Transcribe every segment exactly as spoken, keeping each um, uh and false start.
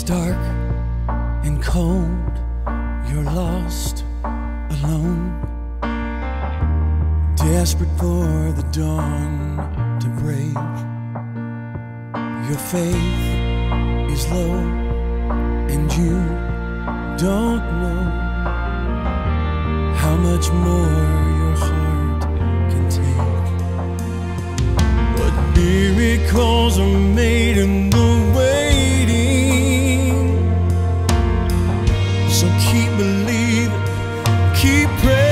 dark and cold, you're lost, alone, desperate for the dawn to break. Your faith is low and you don't know how much more your heart can take. But miracles are made in the waiting, so keep believing, keep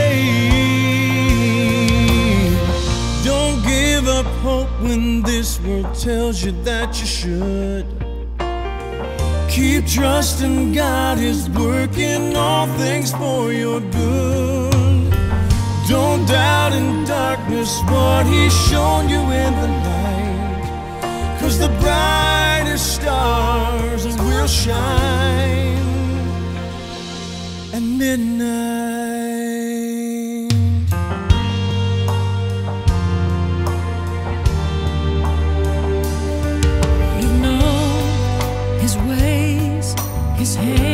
praying. Don't give up hope when this world tells you that you should. Keep trusting God is working all things for your good. Don't doubt in darkness what He's shown you in the light, 'cause the brightest stars will shine at midnight. You know His ways, His hands.